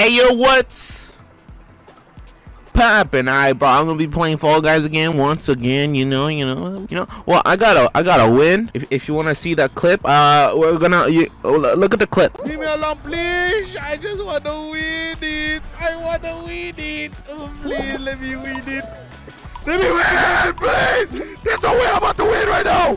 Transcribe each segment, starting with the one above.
Hey yo, what's poppin'? Alright, bro, I'm gonna be playing Fall Guys again, once again. You know. Well, I gotta win. If you wanna see that clip, we're gonna look at the clip. Leave me alone, please. I just wanna win it. I wanna win it. Oh, please, let me win it. Let me win, please. There's no way I'm about to win right now.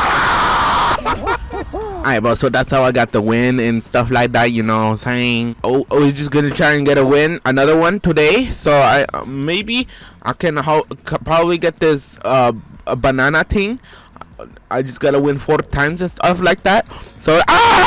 Alright, bro, so that's how I got the win and stuff like that, you know what I'm saying? Oh, we're just gonna try and get a win, another one today. So I maybe I can probably get this a banana thing. I just gotta win 4 times and stuff like that. So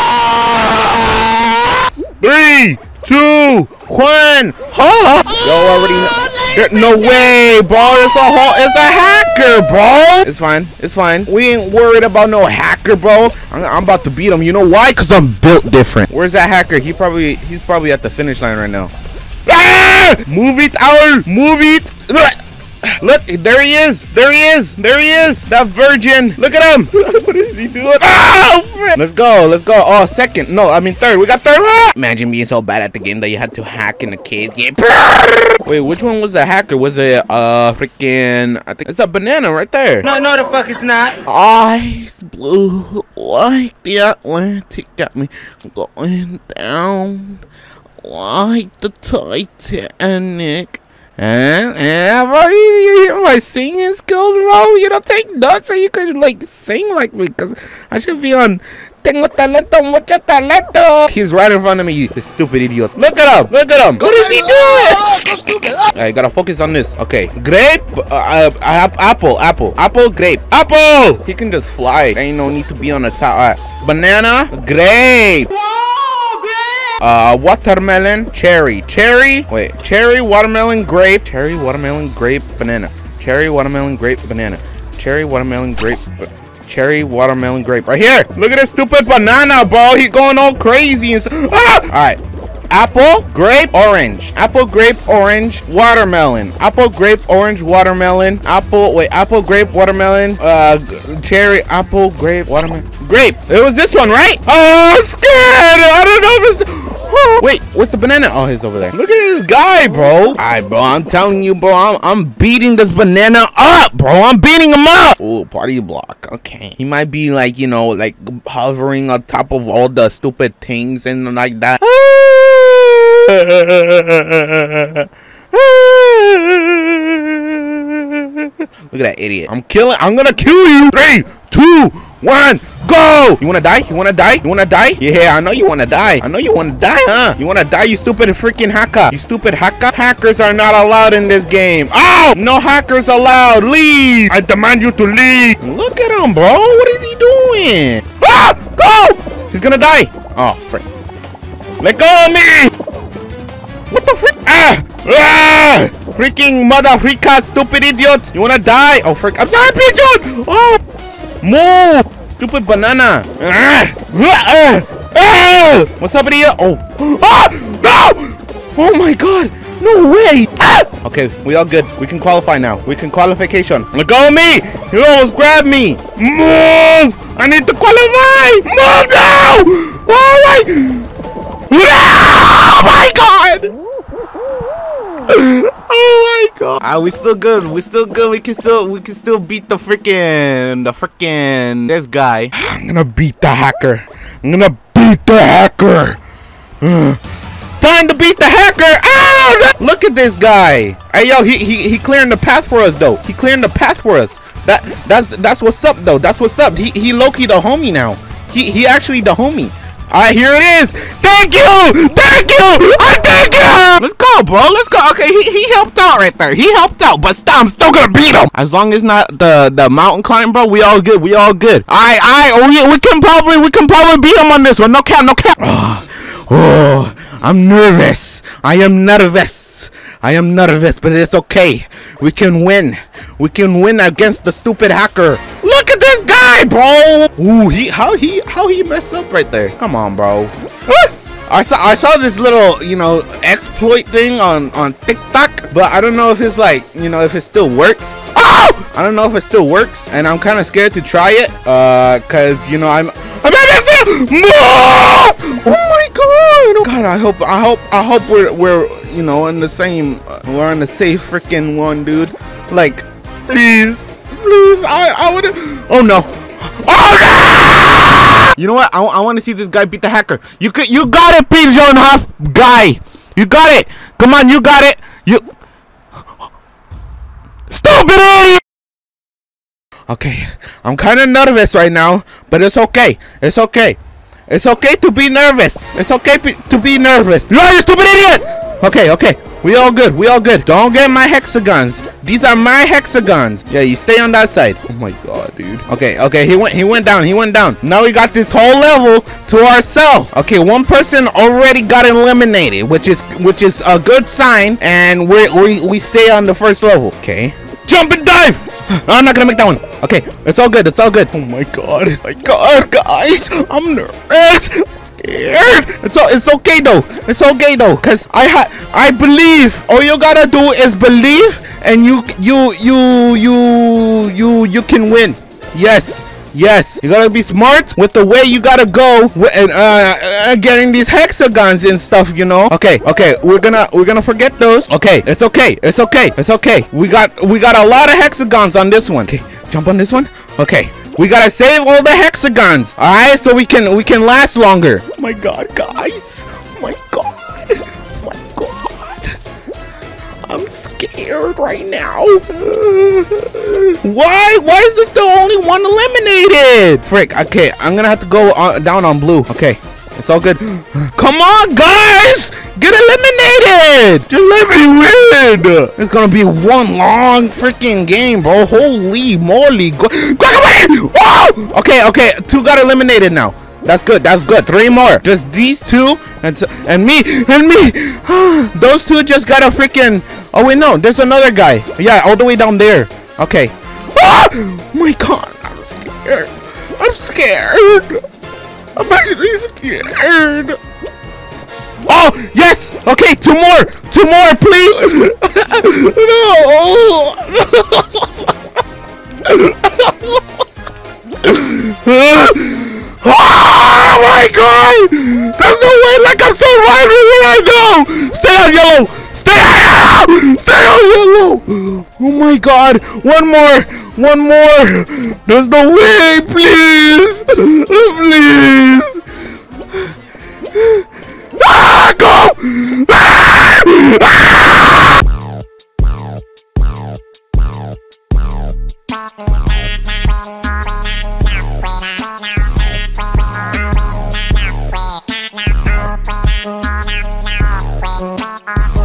3, 2, 1. Yo, already. No way, bro. It's a hacker, bro. It's fine. We ain't worried about no hacker, bro. I'm about to beat him. You know why? Cause I'm built different. Where's that hacker? He's probably at the finish line right now. Move it, Owl. Move it. Look, there he is. That virgin. Look at him. What is he doing? Oh, friend. Let's go. Oh, second. No, I mean third. We got third. Imagine being so bad at the game that you had to hack in the cave game. Wait, which one was the hacker? Was it freaking? I think it's a banana right there. No, the fuck it's not. Eyes blue like the Atlantic, got me going down like the Titanic. Bro, you hear my singing skills, bro? You don't take notes so you could like sing like me, cause I should be on Tengo talento, mucho talento. He's right in front of me, you stupid idiots. Look at him. What is he doing? I gotta focus on this. Okay, grape, apple, grape, apple. He can just fly. Ain't no need to be on the top. Banana, grape. Watermelon, cherry, watermelon, grape, banana, cherry, watermelon, grape, banana, cherry, watermelon, grape, right here. Look at this stupid banana, bro. He going all crazy and all right. Apple, grape, orange. Apple, grape, orange, watermelon. Apple, grape, orange, watermelon. Apple, grape, watermelon. Cherry, apple, grape, watermelon. Grape. It was this one, right? Oh, I'm scared. I don't know if it's... Wait, what's the banana? Oh, he's over there. Look at this guy, bro. Alright, bro, I'm telling you, bro, I'm beating this banana up, bro. I'm beating him up. Oh, party block. Okay. He might be like, you know, like hovering on top of all the stupid things and like that. Look at that idiot. I'm gonna kill you. 3, 2, 1, go. You wanna die? Yeah, I know you wanna die. Huh? You wanna die, you stupid freaking hacker. Hackers are not allowed in this game. Oh, no hackers allowed. Leave. I demand you to leave. Look at him, bro. What is he doing? Go. He's gonna die. Oh, frick. Let go of me. What the frick? Freaking mother freaka, stupid idiots. You wanna die? Oh, frick. I'm sorry, pigeon. Oh, move. Stupid banana. What's up, idiot? Oh. No. Oh, my God. No way. Okay, we all good. We can qualify now. Qualification. Let go of me. You almost grabbed me. Move. I need to qualify. Move now. Oh, my God. Oh my God. We still good. We can still beat the freaking this guy. I'm gonna beat the hacker. Time to beat the hacker. Look at this guy. Hey yo, he clearing the path for us though. That's what's up though. He low-key the homie now. He actually the homie. Alright, here it is. Thank you. Thank you. Let's go, bro. Okay, he helped out right there. But I'm still gonna beat him. As long as not the mountain climb, bro. We all good. Alright, we can probably beat him on this one. No cap. Oh, I'm nervous. I am nervous, but it's okay. We can win against the stupid hacker. Look at this guy, bro. Ooh, how he messed up right there. Come on, bro. I saw this little, you know, exploit thing on TikTok. but I don't know if it's like, you know, if it still works. Oh! I don't know if it still works, and I'm kind of scared to try it, cause you know I'm oh my god! God, I hope we're you know in the same, we're on the safe freaking one, dude. Like, please, I would. Oh no! Oh no! You know what? I want to see this guy beat the hacker. You got it, Peter John Huff guy. You got it. Come on, you got it. You stupid idiot. Okay, I'm kind of nervous right now, but it's okay. It's okay. It's okay to be nervous. It's okay to be nervous. No, you stupid idiot. Okay. We all good. We all good. Don't get my hexagons. These are my hexagons. Yeah, you stay on that side. Oh my god, dude. Okay. He went down. Now we got this whole level to ourselves. Okay, one person already got eliminated, which is a good sign, and we stay on the first level. Okay. Jump and dive. I'm not gonna make that one. Okay, it's all good. Oh my god, guys, I'm nervous. Scared. It's okay though, cause I believe. All you gotta do is believe, and you can win. Yes, you gotta be smart with the way you gotta go and getting these hexagons and stuff, you know. Okay, we're gonna forget those. Okay, it's okay. We got a lot of hexagons on this one. Okay, jump on this one. Okay, we gotta save all the hexagons. All right, so we can last longer. Oh my god, guys. Oh my god. I'm scared right now. Why is this the only one eliminated? Frick. Okay, I'm gonna have to go down on blue. Okay, it's all good. Come on, guys, get eliminated. Just let me win. It's gonna be one long freaking game, bro. Holy moly. Go away. Whoa! Okay, 2 got eliminated now. That's good. 3 more. Just these 2 and me. Those 2 just got a freaking. Oh wait, no. There's another guy. Yeah, all the way down there. Okay. Ah! Oh my god, I'm scared. I'm actually scared. Oh yes. Okay, 2 more, please. No. Oh my god! There's no way, like I'm so right where I go! Stay on yellow! Stay on yellow! Oh my god! One more! There's no way! Please! Please! Ah! Go! Ah! Ah!